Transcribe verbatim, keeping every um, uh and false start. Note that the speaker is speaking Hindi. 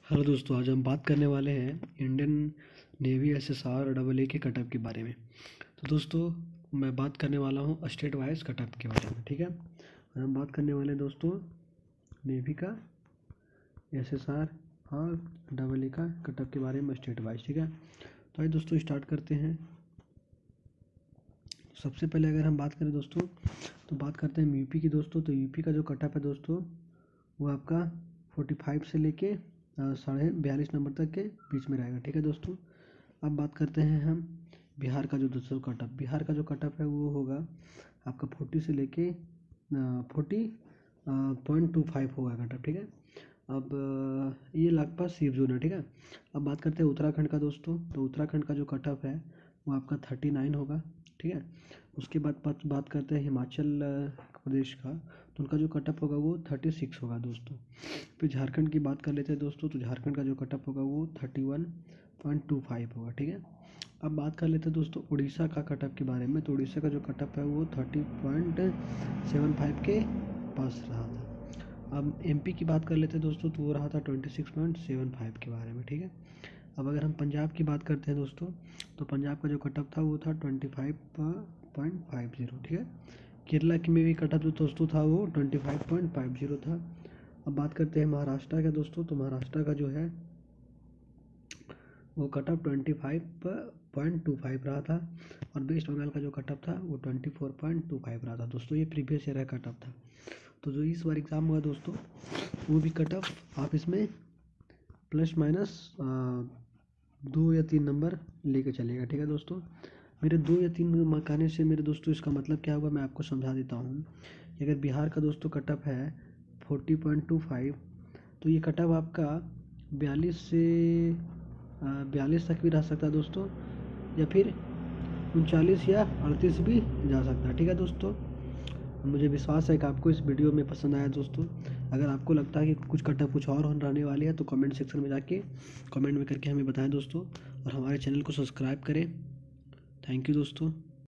हेलो दोस्तों, आज हम बात करने वाले हैं Indian Navy SSR double A के कटअप के बारे में। तो दोस्तों मैं बात करने वाला हूँ स्टेट वाइज कटअप के बारे में। ठीक है, और हम बात करने वाले हैं दोस्तों नेवी का एसएसआर और डबल ए का कटअप के बारे में स्टेट वाइज। ठीक है, तो आइए दोस्तों स्टार्ट करते हैं। सबसे पहले अगर हम बात करें दोस्तों तो बात करते हैं यूपी की दोस्तों। तो यूपी का जो कटअप है दोस्तों वो आपका फोर्टी फाइव से लेके साढ़े बयालीस नंबर तक के बीच में रहेगा। ठीक है दोस्तों, अब बात करते हैं हम बिहार का जो दोस्तों कटअप। बिहार का जो कटअप है वो होगा आपका फोर्टी से लेके फोर्टी पॉइंट टू फाइव होगा कटअप। ठीक है, अब अ, ये लगभग सेफ जोन है। ठीक है, अब बात करते हैं उत्तराखंड का दोस्तों। तो उत्तराखंड का जो कटअप है वो आपका थर्टी नाइन होगा। ठीक है, उसके बाद बात बात करते हैं हिमाचल अ, प्रदेश का। तो उनका जो कटअप होगा वो थर्टी सिक्स होगा दोस्तों। फिर झारखंड की बात कर लेते हैं दोस्तों। तो झारखंड का जो कटअप होगा वो thirty one point two five होगा। ठीक है, अब बात कर लेते हैं दोस्तों उड़ीसा का कटअप के बारे में। तो उड़ीसा का जो कटअप है वो थर्टी पॉइंट सेवन फाइव के पास रहा था। अब एमपी की बात कर लेते हैं दोस्तों। तो वो रहा था twenty six point seven five के बारे में। ठीक है, अब अगर हम पंजाब की बात करते हैं दोस्तों तो पंजाब का जो कटअप था वो था twenty five point five zero. ठीक है, केरला की में भी कटअप जो दोस्तों था वो twenty five point five zero था। अब बात करते हैं महाराष्ट्र का दोस्तों। तो महाराष्ट्र का जो है वो cutoff twenty five point two five रहा था, और वेस्ट बंगाल का जो कटअप था वो twenty four point two five रहा था दोस्तों। ये प्रीवियस ईयर का कटअप था। तो जो इस बार एग्ज़ाम हुआ दोस्तों वो भी कटअप आप इसमें प्लस माइनस दो या तीन नंबर लेके चलेगा। ठीक है दोस्तों, मेरे दो या तीन नंबर कहने से मेरे दोस्तों इसका मतलब क्या होगा मैं आपको समझा देता हूँ। अगर बिहार का दोस्तों कटअप है फोर्टी पॉइंट टू फाइव, तो ये कटअप आपका बयालीस से बयालीस तक भी रह सकता है दोस्तों, या फिर उनचालीस या अड़तीस भी जा सकता है। ठीक है दोस्तों, मुझे विश्वास है कि आपको इस वीडियो में पसंद आया दोस्तों। अगर आपको लगता है कि कुछ कटअप कुछ और रहने वाली है तो कमेंट सेक्शन में जाके कमेंट में करके हमें बताएं दोस्तों, और हमारे चैनल को सब्सक्राइब करें। थैंक यू दोस्तों।